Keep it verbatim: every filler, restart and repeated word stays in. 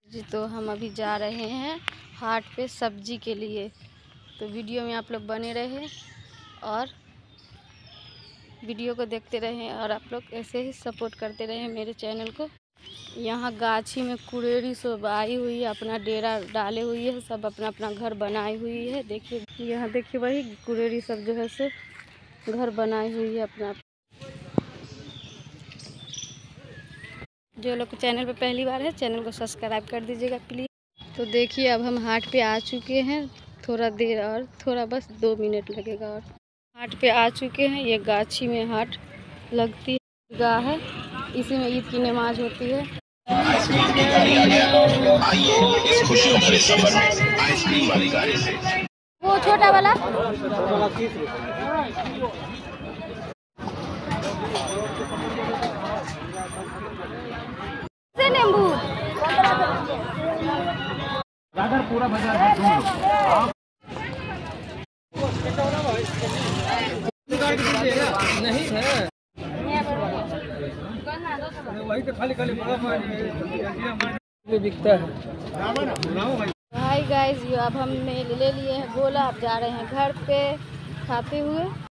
जी तो हम अभी जा रहे हैं हाट पे सब्जी के लिए, तो वीडियो में आप लोग बने रहे और वीडियो को देखते रहें और आप लोग ऐसे ही सपोर्ट करते रहें मेरे चैनल को। यहाँ गाछी में कुरेरी सब आई हुई है, अपना डेरा डाले हुई है, सब अपना अपना घर बनाई हुई है। देखिए यहाँ देखिए वही कुरेरी सब जो है से घर बनाई हुई है अपना। जो लोग चैनल पे पहली बार है चैनल को सब्सक्राइब कर दीजिएगा प्लीज़। तो देखिए अब हम हाट पे आ चुके हैं, थोड़ा देर और थोड़ा बस दो मिनट लगेगा और हाट पे आ चुके हैं। ये गाछी में हाट लगती है, गाह है, इसी में ईद की नमाज होती है। इस खुशी भरे सफर में आइसक्रीम वाली गाड़ी से वो छोटा वाला नींबू पूरा बाजार नहीं है, वही तो खाली खाली बिकता है। हाय गाइस, अब हमने ले लिए हैं गोला, अब जा रहे हैं घर पे खाते हुए।